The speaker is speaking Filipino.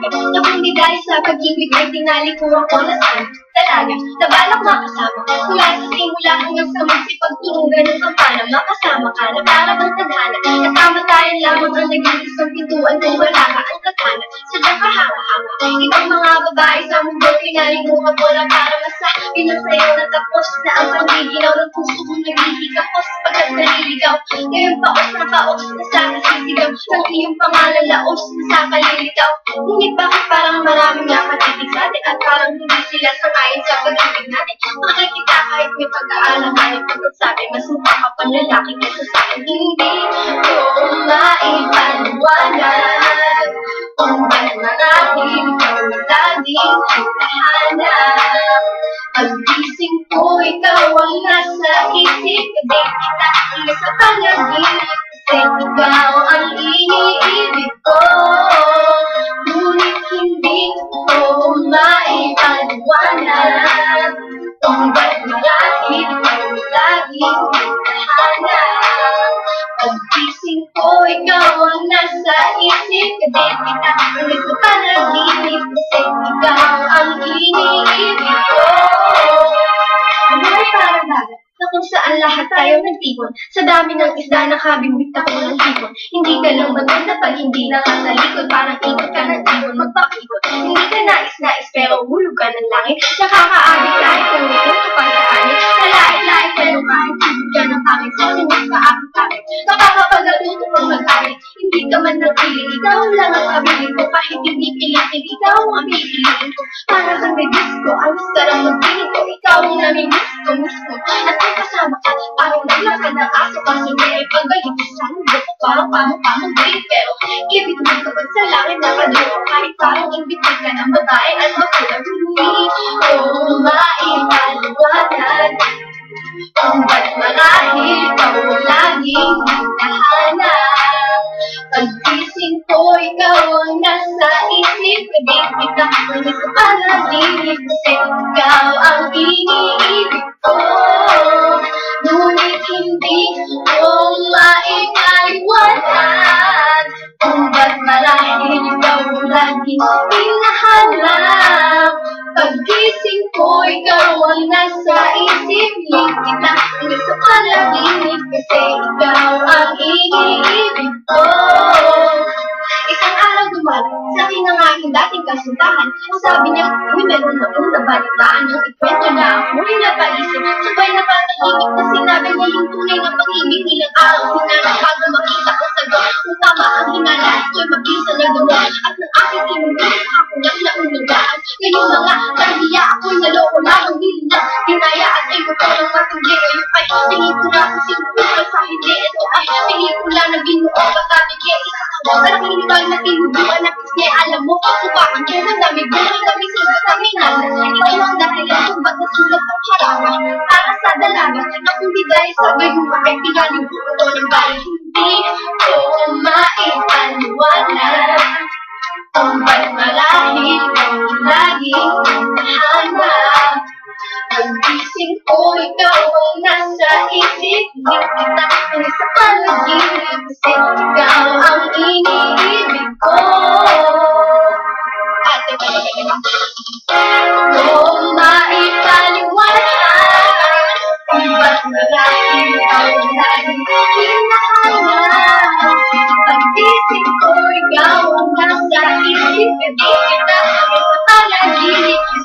Na kung di dahil sa pag-ibig ay tinalikuran ko na saan talaga nabalak makasama mula sa simula hanggang sa magsipagturugan ng kampana. Makasama ka na para bang tadhana at kamatayan lamang ang naging isang pintuan kung wala ka ang katana. Sadyang kahanga-hanga ibang mga babae sa mundo pinalikuran ko na para masabi na sa'yo na tapos na ang panggiginaw ng puso kong naghihikapos pagkat naliligaw. Ngayon paos na sa kasisigaw ng iyong pangalan laos na sa kalilitaw. Ngunit bakit parang maraming nakatitig sa atin at parang hindi sila sangayon sa pag-ibig natin. Makikita kahit may pag-aalanganin pagkat sabi mas mukha ka pang lalaki kaysa sa akin. Hindi ko maipaliwanag kung ba't marahil ikaw na laging hinahanap. Pag-gising ko ikaw ang nasa isip kasi kita hanggang sa panaginip kasi ikaw ang iniibig ko. Ngunit hindi ko maipaliwanag kung ba't marahil ikaw laging hinahanap. Pag-gising ko ikaw ang nasa isip kasi kita hanggang sa panaginip kasi ikaw ang iniibig ko. Ang buhay parang dagat na kung saan lahat tayo nagtipon. Sa dami ng isda nakabimbit ako ng hipon. Hindi ka lang maganda pag hindi nakatalikod. Parang ikot ka ng ibon magpapikot. Hindi ka nais-nais pero hulog ka ng langit. Nakakaabig kahit kang ito kapag kaanit. Nalait-lait pero kahit higit ka ng pangit. Sa sinig ka akit-akit. Nakakapagatuto kang mag-arit. Hindi ka man napiling. Ikaw lang ang kabiling ko. Kahit hindi pilitin, ikaw ang pipiliin ko. Para kang nag-disco, ang sarang magpiling ko. Ikaw ang namimiss ko mismo. At kung kasama ka, parang naglakad ng aso. Kasi may pagbayit sa mundo ko. Parang pamang green. Pero ibig mo kapag sa langit nakaduro. Kahit parang imbitin ka ng babae at makulang. Hindi ko maipaliwanag kung ba't marahil ikaw laging hinahanap. Pag-gising ko ikaw ang nasa isip kasi kita hanggang sa panaginip kasi ikaw ang iniibig ko. Ngunit hindi ko maipaliwanag kung ba't marahil ikaw laging hinahanap. Pag-gising ko ikaw ang nasa isip kita hanggang sa panaginip kasi ikaw ang iniibig ko. Isang araw dumating sa akin ang aking dating kasintahan. Ang sabi niya, uy, meron na kong nabalitaan yung ikwento na ako'y napaisip. Sabay na patahimik na sinabi niya yung tunay na pag-ibig. Ilang araw hinanap bago makita ko sagot. Kung tama ang hinala, ito'y mabisa na gawin. At ng aking tinunod, ako lang naunlagaan. Ngayon na nga, nahiya ako'y naloko lamang din na dinaya at ito ko ng matindi. Ngayon ay pelikula kung sinupukal sa hindi. Ito ay pelikula na binuo pagkabigay. Isa ka malaking ito'y natinuduan na kisne. Alam mo, upakan ko na dami buhay kami sila kami nalas. Ikaw ang dahilan kung ba't nasulat ang harapan para sa dalaga na kung di dahil sa gayuma ay pinaliguan ko ng bahay. Hindi ko maipaliwanag kung ba't marahil ikaw laging hinahanap. Pag-gising ko ikaw ang nasa isip kita hanggang sa panaginip kasi ikaw ang iniibig ko. Kung maipaliwanag kung ba't marahil ikaw laging hinahanap. Pag-isip ko ikaw ang nasa isip kita hanggang sa panaginip